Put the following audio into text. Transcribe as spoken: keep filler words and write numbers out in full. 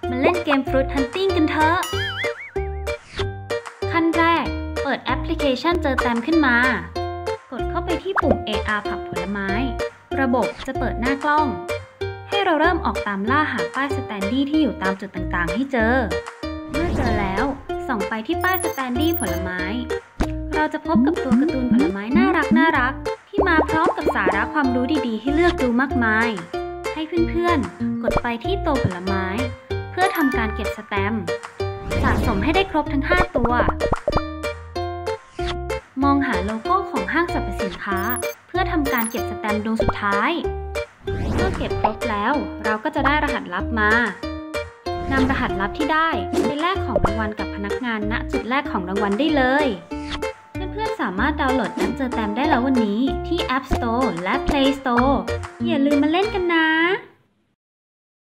มาเล่นเกม Fruit Hunting กันเถอะขั้นแรกเปิดแอปพลิเคชันเจอแต้มขึ้นมากดเข้าไปที่ปุ่ม เอ อาร์ ผักผลไม้ระบบจะเปิดหน้ากล้องให้เราเริ่มออกตามล่าหาป้ายสแตนดี้ที่อยู่ตามจุดต่างๆให้เจอเมื่อเจอแล้วส่องไปที่ป้ายสแตนดี้ผลไม้เราจะพบกับตัวการ์ตูนผลไม้น่ารักน่ารักที่มาพร้อมกับสาระความรู้ดีๆให้เลือกดูมากมายให้เพื่อนๆกดไปที่ตัวผลไม้เพื่อทำการเก็บสแตมป์สะสมให้ได้ครบทั้งห้าตัวมองหาโลโก้ของห้างสรรพสินค้าเพื่อทำการเก็บสแตมป์ดวงสุดท้ายเมื่อเก็บครบแล้วเราก็จะได้รหัสลับมานำรหัสลับที่ได้ไปแลกของรางวัลกับพนักงานณจุดแรกของรางวัลได้เลยเพื่อนๆสามารถดาวน์โหลดแอปเจอแต้มได้แล้ววันนี้ที่ App Store และ Play Store อย่าลืมมาเล่นกันนะ